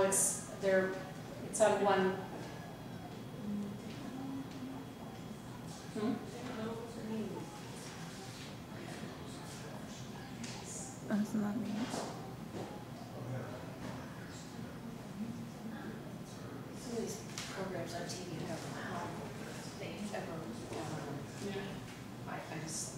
now it's on one. That's not me. Some of these programs on TV, I don't know how they ever, I just